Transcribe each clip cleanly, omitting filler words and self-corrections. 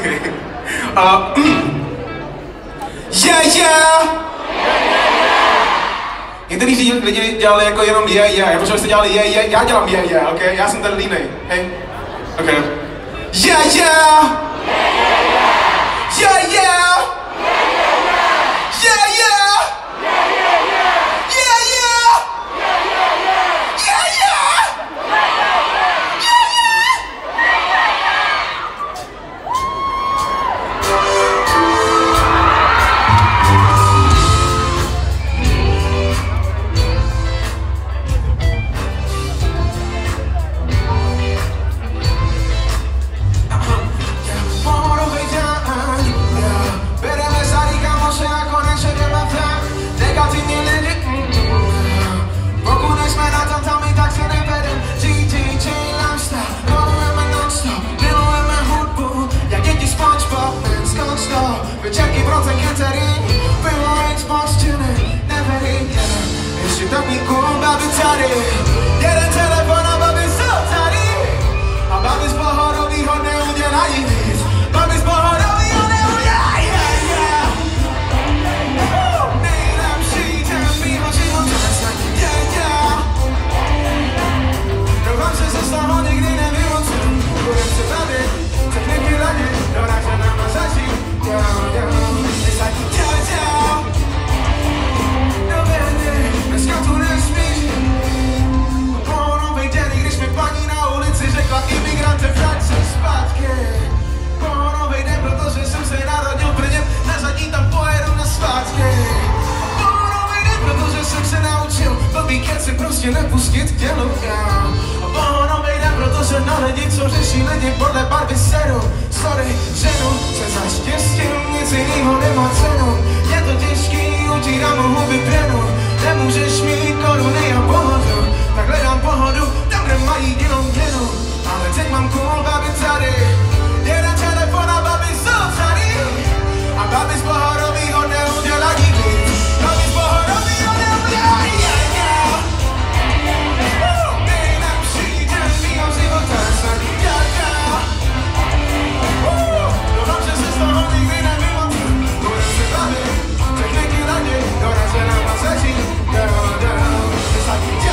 Okay. Některý lidi dělali jako jenom já potřebuji, abyste dělali já dělám ok? Já jsem tady línej, hej? Ok. Jeden telefon a babi jsou tady. A babi z pohodovýho neudělají víc. Babi z pohodovýho neudělají. Nejlepší den mýho života se doufám, že se z toho nikdy nevymocuju. Budem se bavit, techniky ladit, dodáš se nám a začít. It's like dneska tu nesmíš. Pohonovej den, i když mi paní na ulici řekla imigrante, vrať se zpátky. Pohonovej den, protože jsem se narodil v Brně, na zadní tam pojedu na svátky. Pohonovej den, protože jsem se naučil blbý keci prostě nepustit k tělu. Pohonovej den, protože na lidi, co řeší lidi podle barvy seru. Sorry, ženu se za štěstím, nic jinýho nemá cenu. Je to těžký, utírám huby pěnu. Nemůžeš mít koruny a pohodu, tak hledám pohodu tam, kde mají jenom měnu. Ale teď mám cool babi tady, jeden telefon a babi jsou tady. A babi z pohodovýho neudělají víc. Babi z pohodovýho neudělají. Nejlepší den mýho života se doufám, že se z toho nikdy nevymocuju. Budem se bavit, techniky ladit, dorazí nám a začít. It's like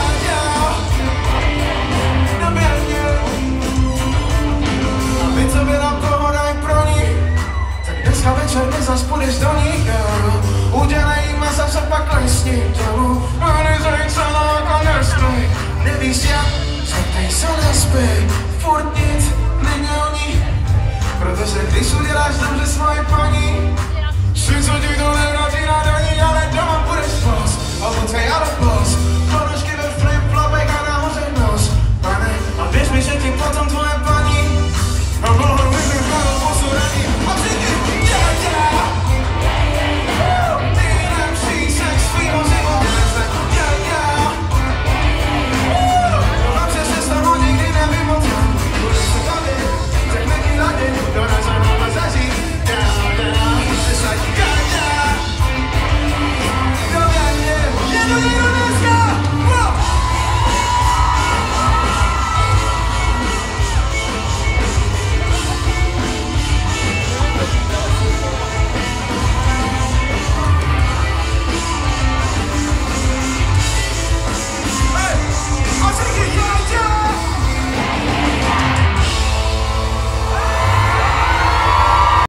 a vy, co by nám toho dají pro ní, tak dneska večer my zas půjdeš do ní. Udělej masáž a pak lesní tělu. Analyzuj celou jako nestoj. Nevíš jak, zeptej se nespej. Furt nic není o ní, protože když uděláš dobře svoje paní, všichni co ti